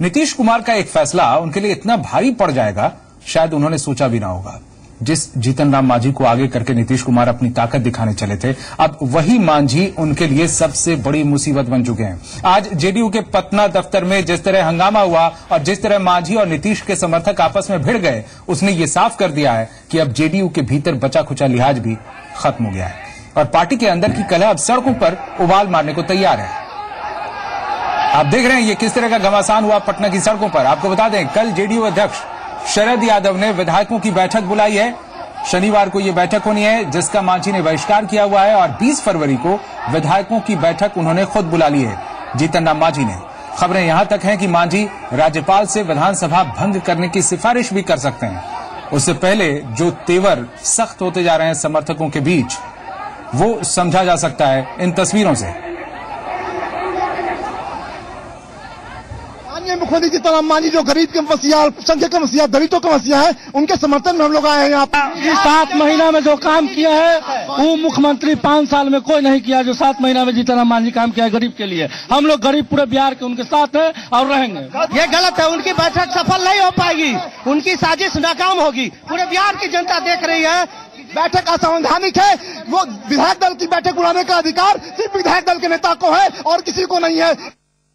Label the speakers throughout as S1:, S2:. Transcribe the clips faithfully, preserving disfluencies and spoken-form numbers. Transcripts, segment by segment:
S1: नीतीश कुमार का एक फैसला उनके लिए इतना भारी पड़ जाएगा शायद उन्होंने सोचा भी ना होगा। जिस जीतन राम मांझी को आगे करके नीतीश कुमार अपनी ताकत दिखाने चले थे, अब वही मांझी उनके लिए सबसे बड़ी मुसीबत बन चुके हैं। आज जेडीयू के पटना दफ्तर में जिस तरह हंगामा हुआ और जिस तरह मांझी और नीतीश के समर्थक आपस में भिड़ गए, उसने ये साफ कर दिया है कि अब जेडीयू के भीतर बचा खुचा लिहाज भी खत्म हो गया है और पार्टी के अंदर की कलह अब सड़कों पर उबाल मारने को तैयार है। आप देख रहे हैं ये किस तरह का घमासान हुआ पटना की सड़कों पर। आपको बता दें, कल जेडीयू अध्यक्ष शरद यादव ने विधायकों की बैठक बुलाई है। शनिवार को यह बैठक होनी है जिसका मांझी ने बहिष्कार किया हुआ है और बीस फरवरी को विधायकों की बैठक उन्होंने खुद बुला ली है, जीतन राम मांझी ने। खबरें यहां तक हैं कि मांझी राज्यपाल से विधानसभा भंग करने की सिफारिश भी कर सकते हैं। उससे पहले जो तेवर सख्त होते जा रहे हैं समर्थकों के बीच, वो समझा जा सकता है इन तस्वीरों से।
S2: मुख्यमंत्री जीतन राम मांझी जो गरीब के मसीहा, अल्पसंख्यक के मसीहा, दलितों के मसीहा है, उनके समर्थन में हम लोग आए हैं यहाँ पर।
S3: सात महीना में जो काम किया है वो मुख्यमंत्री पांच साल में कोई नहीं किया जो सात महीना में जीतन राम मांझी काम किया है गरीब के लिए। हम लोग गरीब पूरे बिहार के उनके साथ हैं और रहेंगे।
S4: ये गलत है, उनकी बैठक सफल नहीं हो पाएगी, उनकी साजिश नाकाम होगी। पूरे बिहार की जनता देख रही है।
S2: बैठक असंवैधानिक है। वो विधायक दल की बैठक बुलाने का अधिकार सिर्फ विधायक दल के नेता को है और किसी को नहीं है।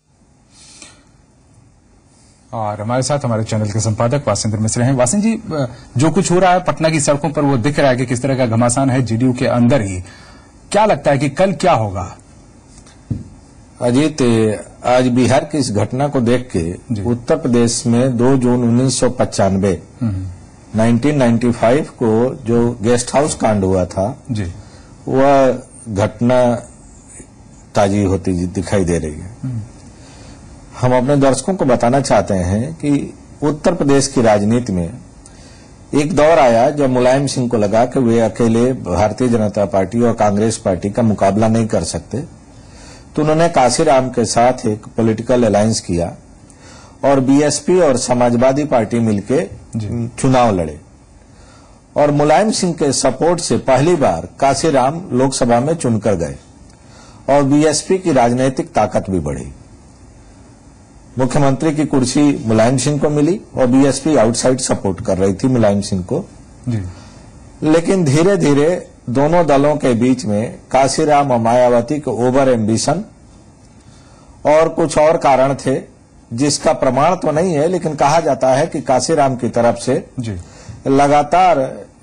S1: और हमारे साथ हमारे चैनल के संपादक वासिंद्र मिश्र हैं। वासिंद्र जी, जो कुछ हो रहा है पटना की सड़कों पर वो दिख रहा है कि किस तरह का घमासान है जेडीयू के अंदर ही। क्या लगता है कि कल क्या होगा?
S5: अजीत, आज बिहार की इस घटना को देख के उत्तर प्रदेश में दो जून उन्नीस सौ पचानवे नाइनटीन नाइन्टी फाइव को जो गेस्ट हाउस कांड हुआ था
S1: जी,
S5: वह घटना ताजी होती दिखाई दे रही है। हम अपने दर्शकों को बताना चाहते हैं कि उत्तर प्रदेश की राजनीति में एक दौर आया जब मुलायम सिंह को लगा कि वे अकेले भारतीय जनता पार्टी और कांग्रेस पार्टी का मुकाबला नहीं कर सकते, तो उन्होंने काशीराम के साथ एक पॉलिटिकल अलायंस किया और बीएसपी और समाजवादी पार्टी मिलके चुनाव लड़े और मुलायम सिंह के सपोर्ट से पहली बार काशीराम लोकसभा में चुनकर गए और बीएसपी की राजनीतिक ताकत भी बढ़ी। मुख्यमंत्री की कुर्सी मुलायम सिंह को मिली और बीएसपी आउटसाइड सपोर्ट कर रही थी मुलायम सिंह को जी। लेकिन धीरे धीरे दोनों दलों के बीच में काशीराम और मायावती के ओवर एम्बिशन और कुछ और कारण थे जिसका प्रमाण तो नहीं है, लेकिन कहा जाता है कि काशीराम की तरफ से जी। लगातार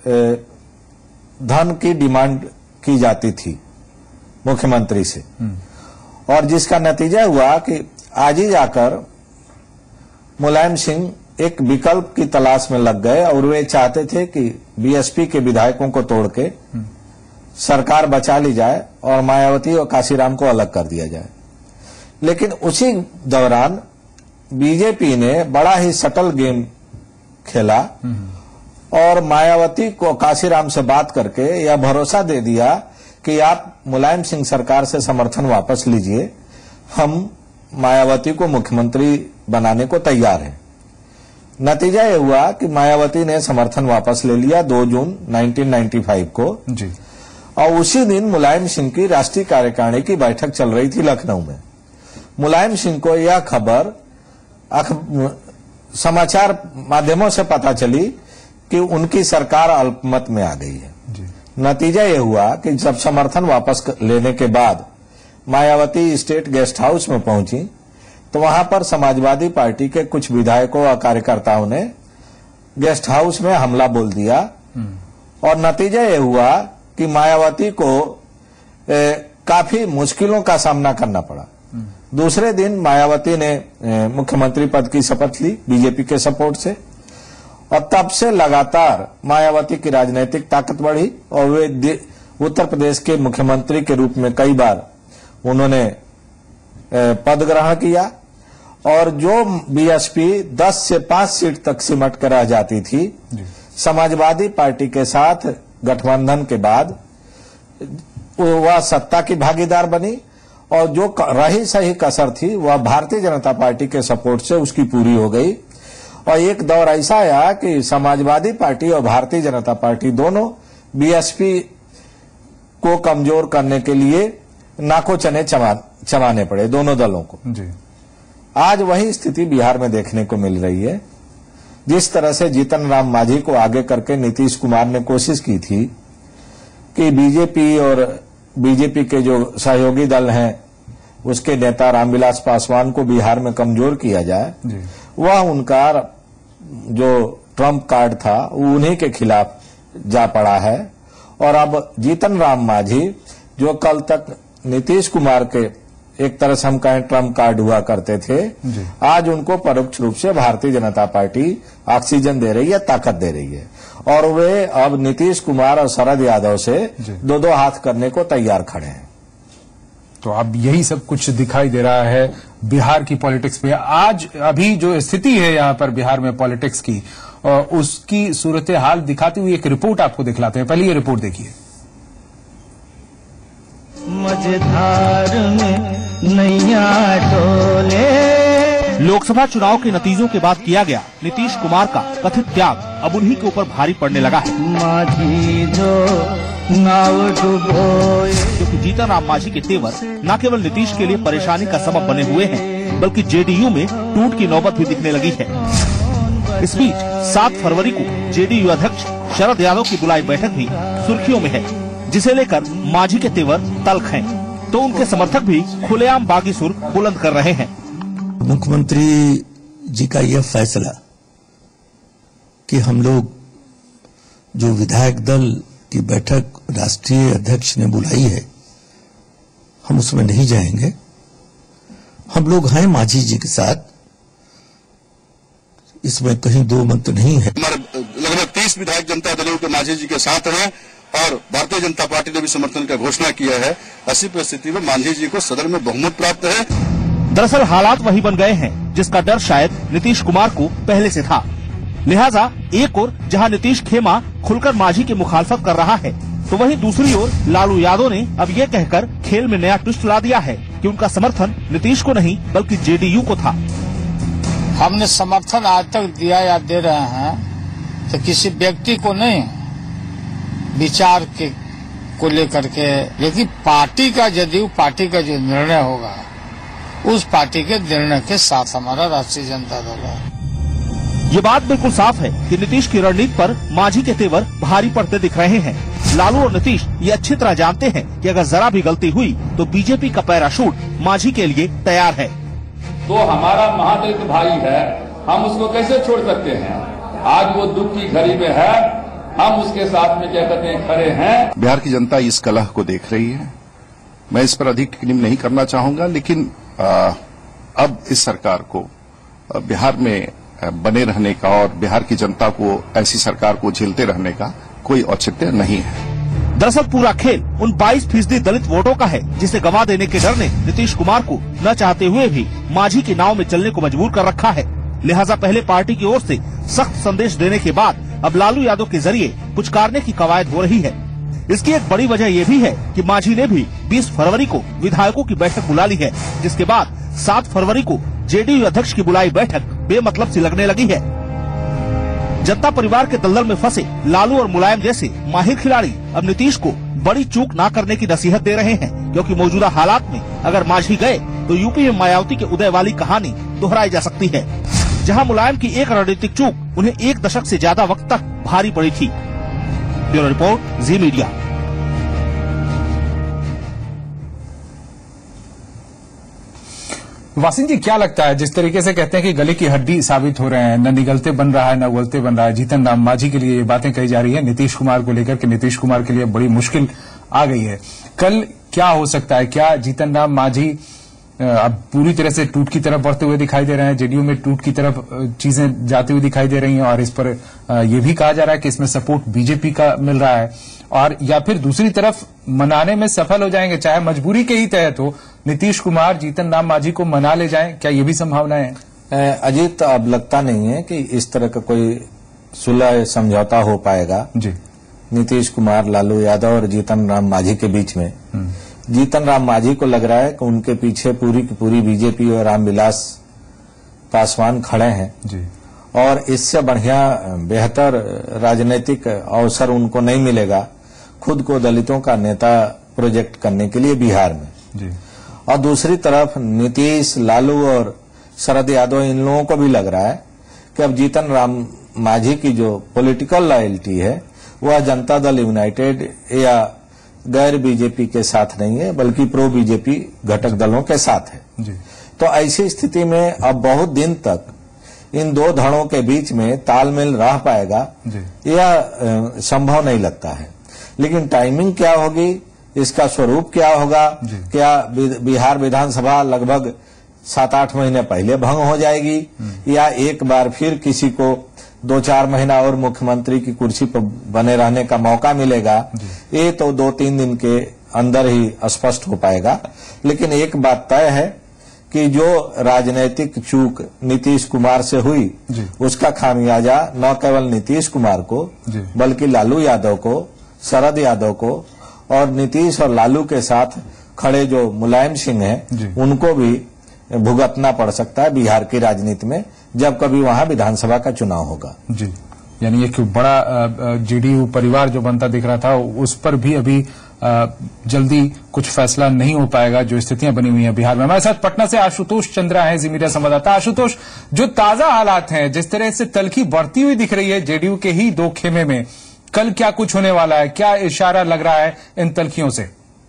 S5: धन की डिमांड की जाती थी मुख्यमंत्री से और जिसका नतीजा हुआ कि आज ही जाकर मुलायम सिंह एक विकल्प की तलाश में लग गए और वे चाहते थे कि बीएसपी के विधायकों को तोड़ के सरकार बचा ली जाए और मायावती और काशीराम को अलग कर दिया जाए। लेकिन उसी दौरान बीजेपी ने बड़ा ही सटल गेम खेला और मायावती को काशीराम से बात करके यह भरोसा दे दिया कि आप मुलायम सिंह सरकार से समर्थन वापस लीजिए, हम मायावती को मुख्यमंत्री बनाने को तैयार है। नतीजा यह हुआ कि मायावती ने समर्थन वापस ले लिया दो जून नाइनटीन नाइन्टी फाइव को जी। और उसी दिन मुलायम सिंह की राष्ट्रीय कार्यकारिणी की बैठक चल रही थी लखनऊ में। मुलायम सिंह को यह खबर समाचार माध्यमों से पता चली कि उनकी सरकार अल्पमत में आ गई है जी। नतीजा यह हुआ कि जब समर्थन वापस लेने के बाद मायावती स्टेट गेस्ट हाउस में पहुंची तो वहां पर समाजवादी पार्टी के कुछ विधायकों और कार्यकर्ताओं ने गेस्ट हाउस में हमला बोल दिया और नतीजा यह हुआ कि मायावती को ए, काफी मुश्किलों का सामना करना पड़ा। दूसरे दिन मायावती ने ए, मुख्यमंत्री पद की शपथ ली बीजेपी के सपोर्ट से और तब से लगातार मायावती की राजनीतिक ताकत बढ़ी और वे उत्तर प्रदेश के मुख्यमंत्री के रूप में कई बार उन्होंने पद ग्रहण किया और जो बीएसपी दस से पांच सीट तक सिमट कर रह जाती थी समाजवादी पार्टी के साथ गठबंधन के बाद वह सत्ता की भागीदार बनी और जो रही सही कसर थी वह भारतीय जनता पार्टी के सपोर्ट से उसकी पूरी हो गई। और एक दौर ऐसा आया कि समाजवादी पार्टी और भारतीय जनता पार्टी दोनों बीएसपी को कमजोर करने के लिए नाको चने चमा, चबाने पड़े दोनों दलों को जी। आज वही स्थिति बिहार में देखने को मिल रही है। जिस तरह से जीतन राम मांझी को आगे करके नीतीश कुमार ने कोशिश की थी कि बीजेपी और बीजेपी के जो सहयोगी दल हैं उसके नेता रामविलास पासवान को बिहार में कमजोर किया जाए, वह उनका जो ट्रम्प कार्ड था वो उन्हीं के खिलाफ जा पड़ा है। और अब जीतन राम मांझी जो कल तक नीतीश कुमार के एक तरह से हम कहें ट्रम्प कार्ड हुआ करते थे, आज उनको परोक्ष रूप से भारतीय जनता पार्टी ऑक्सीजन दे रही है, ताकत दे रही है और वे अब नीतीश कुमार और शरद यादव से दो दो हाथ करने को तैयार खड़े हैं।
S1: तो अब यही सब कुछ दिखाई दे रहा है बिहार की पॉलिटिक्स में। आज अभी जो स्थिति है यहाँ पर बिहार में पॉलिटिक्स की, उसकी सूरत हाल दिखाती हुई एक रिपोर्ट आपको दिखलाते हैं। पहले ये रिपोर्ट देखिए।
S4: मझधार में नैया डोले।
S6: लोकसभा चुनाव के नतीजों के बाद किया गया नीतीश कुमार का कथित त्याग अब उन्हीं के ऊपर भारी पड़ने लगा है।
S4: माझी जो नाव डुबोए।
S6: क्योंकि जीतन राम मांझी के तेवर न केवल नीतीश के लिए परेशानी का सबब बने हुए हैं, बल्कि जेडीयू में टूट की नौबत भी दिखने लगी है। इस बीच सात फरवरी को जेडीयू अध्यक्ष शरद यादव की बुलाई बैठक भी सुर्खियों में है, जिसे लेकर मांझी के तेवर तल्ख हैं, तो उनके समर्थक भी खुलेआम बागी सुर बुलंद कर रहे हैं।
S7: मुख्यमंत्री जी का यह फैसला कि हम लोग जो विधायक दल की बैठक राष्ट्रीय अध्यक्ष ने बुलाई है, हम उसमें नहीं जाएंगे। हम लोग हैं मांझी जी के साथ, इसमें कहीं दो मत नहीं है।
S8: हमारे लगभग तीस विधायक जनता दलों के मांझी जी के साथ हैं और भारतीय जनता पार्टी ने भी समर्थन का घोषणा किया है। ऐसी परिस्थिति में मांझी जी को सदन में बहुमत प्राप्त है।
S6: दरअसल हालात वही बन गए हैं जिसका डर शायद नीतीश कुमार को पहले से था। लिहाजा एक ओर जहां नीतीश खेमा खुलकर मांझी की मुखालफत कर रहा है, तो वहीं दूसरी ओर लालू यादव ने अब ये कहकर खेल में नया ट्विस्ट ला दिया है कि उनका समर्थन नीतीश को नहीं बल्कि जेडीयू को था।
S9: हमने समर्थन आज तक दिया या दे रहे हैं तो किसी व्यक्ति को नहीं, विचार के को लेकर के, लेकिन पार्टी का जदयू पार्टी का जो निर्णय होगा उस पार्टी के निर्णय के साथ हमारा राष्ट्रीय जनता दल है।
S6: ये बात बिल्कुल साफ है कि नीतीश की रणनीति पर मांझी के तेवर भारी पड़ते दिख रहे हैं। लालू और नीतीश ये अच्छी तरह जानते हैं कि अगर जरा भी गलती हुई तो बीजेपी का पैराशूट मांझी के लिए तैयार है।
S10: तो हमारा महादलित भाई है, हम उसको कैसे छोड़ सकते हैं? आज वो दुख की घड़ी में है, हम उसके साथ में क्या कहते हैं खड़े हैं।
S8: बिहार की जनता इस कलह को देख रही है। मैं इस पर अधिक टिप्पणी नहीं करना चाहूंगा, लेकिन आ, अब इस सरकार को बिहार में बने रहने का और बिहार की जनता को ऐसी सरकार को झेलते रहने का कोई औचित्य नहीं है।
S6: दरअसल पूरा खेल उन बाईस फीसदी दलित वोटों का है जिसे गंवा देने के डर ने नीतीश कुमार को न चाहते हुए भी मांझी की नाव में चलने को मजबूर कर रखा है। लिहाजा पहले पार्टी की ओर से सख्त संदेश देने के बाद अब लालू यादव के जरिए पुचकारने की कवायद हो रही है। इसकी एक बड़ी वजह यह भी है कि मांझी ने भी बीस फरवरी को विधायकों की बैठक बुला ली है, जिसके बाद सात फरवरी को जेडीयू अध्यक्ष की बुलाई बैठक बेमतलब सी लगने लगी है। जनता परिवार के दलदल में फंसे लालू और मुलायम जैसे माहिर खिलाड़ी अब नीतीश को बड़ी चूक ना करने की नसीहत दे रहे हैं, क्योंकि मौजूदा हालात में अगर मांझी गए तो यूपी में मायावती के उदय वाली कहानी दोहराई जा सकती है, जहां मुलायम की एक रणनीतिक चूक उन्हें एक दशक से ज्यादा वक्त तक भारी पड़ी थी। Bureau report, Zee Media.
S1: वासिन जी, क्या लगता है जिस तरीके से कहते हैं कि गले की हड्डी साबित हो रहे हैं, न निगलते बन रहा है न उगलते बन रहा है, जीतन राम मांझी के लिए ये बातें कही जा रही है नीतीश कुमार को लेकर कि नीतीश कुमार के लिए बड़ी मुश्किल आ गई है। कल क्या हो सकता है? क्या जीतन राम मांझी अब पूरी तरह से टूट की तरफ बढ़ते हुए दिखाई दे रहे हैं, जेडीयू में टूट की तरफ चीजें जाती हुई दिखाई दे रही हैं और इस पर यह भी कहा जा रहा है कि इसमें सपोर्ट बीजेपी का मिल रहा है, और या फिर दूसरी तरफ मनाने में सफल हो जाएंगे, चाहे मजबूरी के ही तहत हो, नीतीश कुमार जीतन राम मांझी को मना ले जाएं? क्या ये भी संभावना है?
S5: अजीत, अब लगता नहीं है कि इस तरह का कोई सुलह समझौता हो पाएगा
S1: जी
S5: नीतीश कुमार, लालू यादव और जीतन राम मांझी के बीच में। जीतन राम मांझी को लग रहा है कि उनके पीछे पूरी की पूरी बीजेपी और रामविलास पासवान खड़े हैं
S1: जी,
S5: और इससे बढ़िया बेहतर राजनीतिक अवसर उनको नहीं मिलेगा खुद को दलितों का नेता प्रोजेक्ट करने के लिए बिहार में
S1: जी।
S5: और दूसरी तरफ नीतीश, लालू और शरद यादव, इन लोगों को भी लग रहा है कि अब जीतन राम मांझी की जो पॉलिटिकल लॉयल्टी है वह जनता दल यूनाइटेड या गैर बीजेपी के साथ नहीं है, बल्कि प्रो बीजेपी घटक दलों के साथ है जी। तो ऐसी स्थिति में अब बहुत दिन तक इन दो धड़ों के बीच में तालमेल रह पाएगा यह संभव नहीं लगता है। लेकिन टाइमिंग क्या होगी, इसका स्वरूप क्या होगा, क्या बिहार विधानसभा लगभग सात आठ महीने पहले भंग हो जाएगी या एक बार फिर किसी को दो चार महीना और मुख्यमंत्री की कुर्सी पर बने रहने का मौका मिलेगा, ये तो दो तीन दिन के अंदर ही स्पष्ट हो पाएगा। लेकिन एक बात तय है कि जो राजनीतिक चूक नीतीश कुमार से हुई उसका खामियाजा न केवल नीतीश कुमार को बल्कि लालू यादव को, शरद यादव को और नीतीश और लालू के साथ खड़े जो मुलायम सिंह हैं उनको भी भुगतना पड़ सकता है बिहार की राजनीति में जब कभी वहां विधानसभा का चुनाव होगा जी।
S1: यानी एक बड़ा जेडीयू परिवार जो बनता दिख रहा था उस पर भी अभी जल्दी कुछ फैसला नहीं हो पाएगा, जो स्थितियां बनी हुई हैं बिहार में। हमारे साथ पटना से आशुतोष चंद्रा हैं, जी मीडिया संवाददाता। आशुतोष, जो ताजा हालात हैं, जिस तरह से तल्खी बढ़ती हुई दिख रही है जेडीयू के ही दो खेमे में, कल क्या कुछ होने वाला है, क्या इशारा लग रहा है इन तल्खियों से?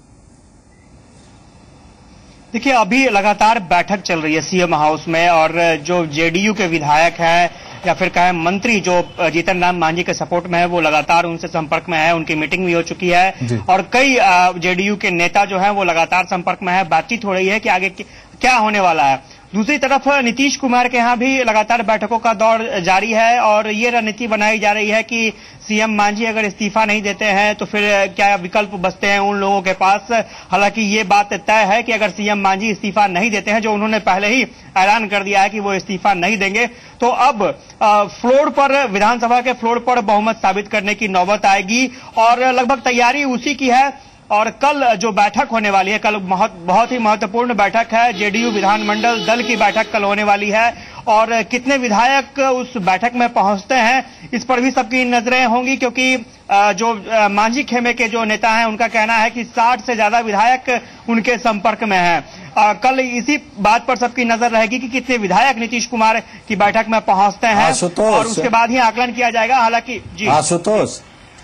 S11: देखिए, अभी लगातार बैठक चल रही है सीएम हाउस में और जो जेडीयू के विधायक हैं या फिर कहें मंत्री जो जीतन राम मांझी के सपोर्ट में है वो लगातार उनसे संपर्क में है, उनकी मीटिंग भी हो चुकी है और कई जेडीयू के नेता जो हैं वो लगातार संपर्क में है, बातचीत हो रही है कि आगे क्या होने वाला है। दूसरी तरफ नीतीश कुमार के यहाँ भी लगातार बैठकों का दौर जारी है और ये रणनीति बनाई जा रही है कि सीएम मांझी अगर इस्तीफा नहीं देते हैं तो फिर क्या विकल्प बचते हैं उन लोगों के पास। हालांकि ये बात तय है कि अगर सीएम मांझी इस्तीफा नहीं देते हैं, जो उन्होंने पहले ही ऐलान कर दिया है कि वो इस्तीफा नहीं देंगे, तो अब फ्लोर पर, विधानसभा के फ्लोर पर बहुमत साबित करने की नौबत आएगी और लगभग तैयारी उसी की है। और कल जो बैठक होने वाली है, कल बहुत बहुत ही महत्वपूर्ण बैठक है, जेडीयू विधानमंडल दल की बैठक कल होने वाली है और कितने विधायक उस बैठक में पहुंचते हैं इस पर भी सबकी नजरें होंगी, क्योंकि जो मांझी खेमे के जो नेता हैं उनका कहना है कि साठ से ज्यादा विधायक उनके संपर्क में हैं। कल इसी बात पर सबकी नजर रहेगी कि कितने विधायक नीतीश कुमार की बैठक में पहुंचते हैं और उसके बाद ही आकलन किया जाएगा। हालांकि जी
S5: आशुतोष,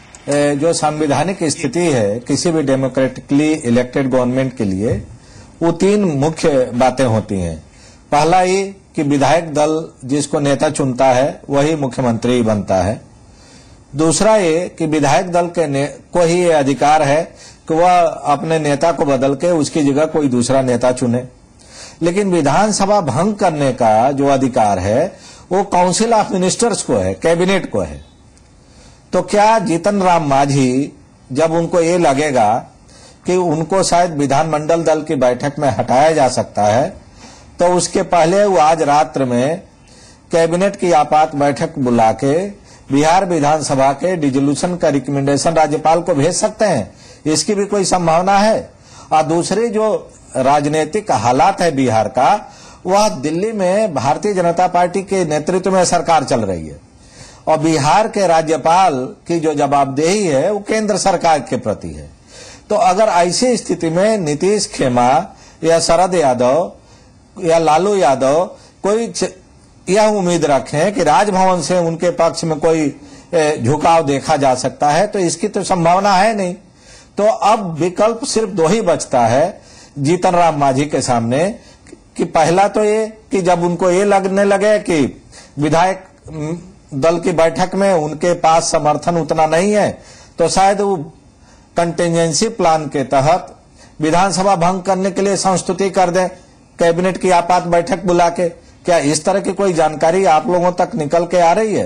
S5: जो संवैधानिक स्थिति है किसी भी डेमोक्रेटिकली इलेक्टेड गवर्नमेंट के लिए, वो तीन मुख्य बातें होती हैं। पहला ये कि विधायक दल जिसको नेता चुनता है वही मुख्यमंत्री बनता है। दूसरा ये कि विधायक दल के को ही ये अधिकार है कि वह अपने नेता को बदल के उसकी जगह कोई दूसरा नेता चुने। लेकिन विधानसभा भंग करने का जो अधिकार है वो काउंसिल ऑफ मिनिस्टर्स को है, कैबिनेट को है। तो क्या जीतन राम मांझी जब उनको ये लगेगा कि उनको शायद विधानमंडल दल की बैठक में हटाया जा सकता है, तो उसके पहले वो आज रात्र में कैबिनेट की आपात बैठक बुला के बिहार विधानसभा के डिसोल्यूशन का रिकमेंडेशन राज्यपाल को भेज सकते हैं। इसकी भी कोई संभावना है। और दूसरी जो राजनीतिक हालात है बिहार का, वह दिल्ली में भारतीय जनता पार्टी के नेतृत्व में सरकार चल रही है और बिहार के राज्यपाल की जो जवाबदेही है वो केंद्र सरकार के प्रति है। तो अगर ऐसी स्थिति में नीतीश खेमा या शरद यादव या लालू यादव कोई यह उम्मीद रखें कि राजभवन से उनके पक्ष में कोई झुकाव देखा जा सकता है, तो इसकी तो संभावना है नहीं। तो अब विकल्प सिर्फ दो ही बचता है जीतन राम मांझी के सामने कि पहला तो ये कि जब उनको ये लगने लगे कि विधायक दल की बैठक में उनके पास समर्थन उतना नहीं है, तो शायद वो कंटिजेंसी प्लान के तहत विधानसभा भंग करने के लिए संस्तुति कर दें कैबिनेट की आपात बैठक बुला के। क्या इस तरह की कोई जानकारी आप लोगों तक निकल के आ रही है?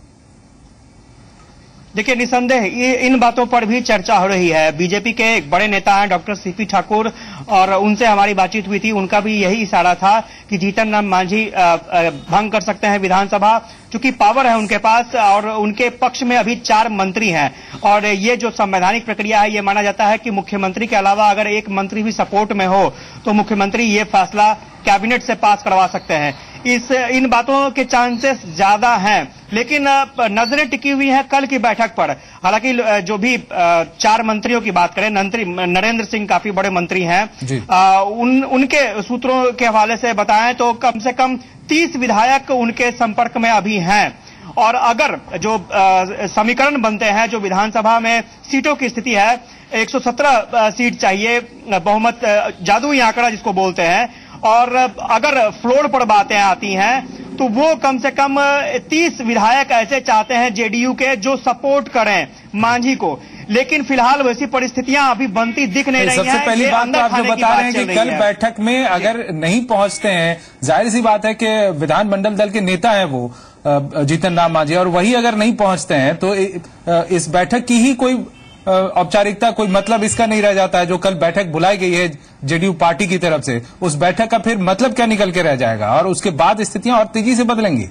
S11: देखिए, निसंदेह इन बातों पर भी चर्चा हो रही है। बीजेपी के एक बड़े नेता हैं डॉक्टर सीपी ठाकुर, और उनसे हमारी बातचीत हुई थी, उनका भी यही इशारा था कि जीतन राम मांझी भंग कर सकते हैं विधानसभा, क्योंकि पावर है उनके पास और उनके पक्ष में अभी चार मंत्री हैं और ये जो संवैधानिक प्रक्रिया है ये माना जाता है कि मुख्यमंत्री के अलावा अगर एक मंत्री भी सपोर्ट में हो तो मुख्यमंत्री ये फैसला कैबिनेट से पास करवा सकते हैं। इस इन बातों के चांसेस ज्यादा हैं। लेकिन नजरें टिकी हुई है कल की बैठक पर। हालांकि जो भी चार मंत्रियों की बात करें, नरेंद्र सिंह काफी बड़े मंत्री हैं, उन उनके सूत्रों के हवाले से बताएं तो कम से कम तीस विधायक उनके संपर्क में अभी हैं। और अगर जो समीकरण बनते हैं, जो विधानसभा में सीटों की स्थिति है, एक सौ सत्रह सीट चाहिए बहुमत, जादुई आंकड़ा जिसको बोलते हैं, और अगर फ्लोर पर बातें आती हैं तो वो कम से कम तीस विधायक ऐसे चाहते हैं जेडीयू के जो सपोर्ट करें मांझी को। लेकिन फिलहाल वैसी परिस्थितियां अभी बनती दिख नहीं रही हैं।
S1: सबसे पहली बात तो आप जो बता रहे हैं कि कल बैठक में अगर नहीं पहुंचते हैं, जाहिर सी बात है कि विधानमंडल दल के नेता हैं वो जीतन राम मांझी, और वही अगर नहीं पहुंचते हैं तो इस बैठक की ही कोई औपचारिकता, कोई मतलब इसका नहीं रह जाता है। जो कल बैठक बुलाई गई है जेडीयू पार्टी की तरफ से, उस बैठक का फिर मतलब क्या निकल के रह जाएगा, और उसके बाद स्थितियां और तेजी से बदलेंगी।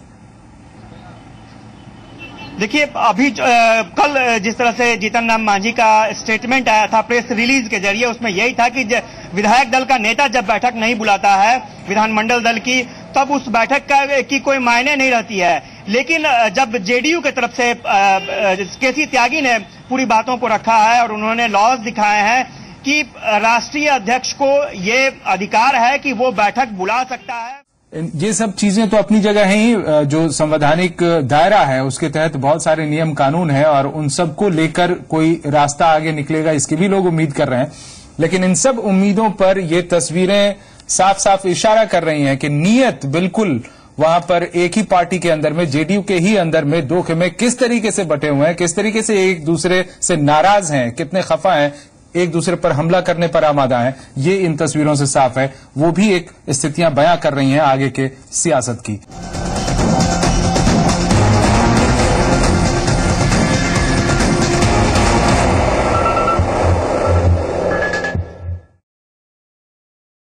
S11: देखिए, अभी आ, कल जिस तरह से जीतन राम मांझी का स्टेटमेंट आया था प्रेस रिलीज के जरिए, उसमें यही था कि विधायक दल का नेता जब बैठक नहीं बुलाता है विधानमंडल दल की, तब उस बैठक का की कोई मायने नहीं रहती है। लेकिन जब जेडीयू की तरफ से केसी त्यागी ने पूरी बातों को रखा है और उन्होंने लॉज दिखाए हैं कि राष्ट्रीय अध्यक्ष को ये अधिकार है कि वो बैठक बुला सकता है।
S1: ये सब चीजें तो अपनी जगह हैं ही, जो संवैधानिक दायरा है उसके तहत बहुत सारे नियम कानून है और उन सब को लेकर कोई रास्ता आगे निकलेगा, इसकी भी लोग उम्मीद कर रहे हैं। लेकिन इन सब उम्मीदों पर ये तस्वीरें साफ साफ इशारा कर रही हैं कि नीयत बिल्कुल वहां पर एक ही पार्टी के अंदर में, जेडीयू के ही अंदर में दो खेमे किस तरीके से बटे हुए हैं, किस तरीके से एक दूसरे से नाराज हैं, कितने खफा हैं, एक दूसरे पर हमला करने पर आमादा है, ये इन तस्वीरों से साफ है। वो भी एक स्थितियां बयां कर रही हैं आगे के सियासत की।